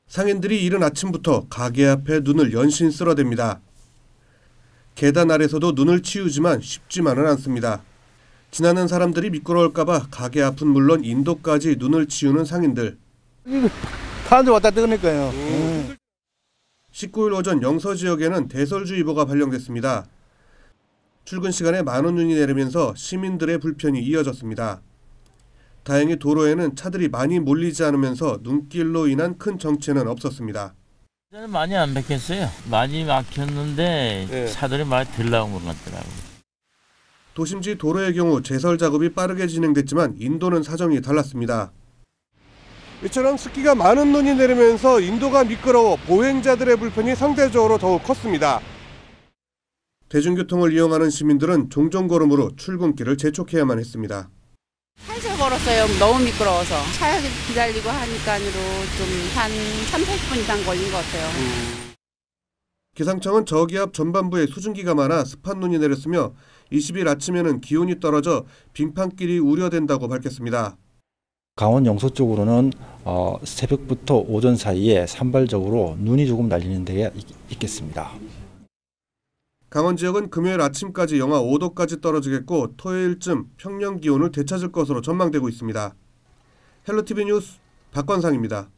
상인들이 이른 아침부터 가게 앞에 눈을 연신 쓸어댑니다. 계단 아래서도 눈을 치우지만 쉽지만은 않습니다. 지나는 사람들이 미끄러울까봐 가게 앞은 물론 인도까지 눈을 치우는 상인들. 사람들 왔다 뜨니까요. 19일 오전 영서 지역에는 대설주의보가 발령됐습니다. 출근 시간에 많은 눈이 내리면서 시민들의 불편이 이어졌습니다. 다행히 도로에는 차들이 많이 몰리지 않으면서 눈길로 인한 큰 정체는 없었습니다. 저는 많이 안 막혔어요. 많이 막혔는데 네. 차들이 많이 덜 나온 것 같더라고요. 도심지 도로의 경우 제설 작업이 빠르게 진행됐지만 인도는 사정이 달랐습니다. 이처럼 습기가 많은 눈이 내리면서 인도가 미끄러워 보행자들의 불편이 상대적으로 더욱 컸습니다. 대중교통을 이용하는 시민들은 종종 걸음으로 출근길을 재촉해야만 했습니다. 살살 걸었어요. 너무 미끄러워서. 차 기다리고 하니까로 좀 한 30분 이상 걸린 것 같아요. 기상청은 저기압 전반부에 수증기가 많아 습한 눈이 내렸으며 20일 아침에는 기온이 떨어져 빙판길이 우려된다고 밝혔습니다. 강원 영서 쪽으로는 새벽부터 오전 사이에 산발적으로 눈이 조금 날리는 데가 있겠습니다. 강원 지역은 금요일 아침까지 영하 5도까지 떨어지겠고 토요일쯤 평년 기온을 되찾을 것으로 전망되고 있습니다. 헬로티비 뉴스 박관상입니다.